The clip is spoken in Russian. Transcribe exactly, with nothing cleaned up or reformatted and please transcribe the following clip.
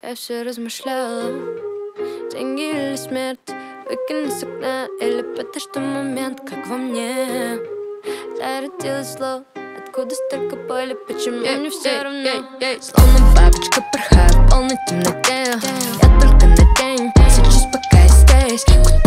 Я все размышляла: деньги или смерть, выкину с окна, или потому что момент, как во мне зародилось слово. Откуда столько боли, почему yeah, мне все yeah, равно yeah, yeah. Словно бабочка порхаю в полной темноте. Я только на день, сейчас пока я здесь.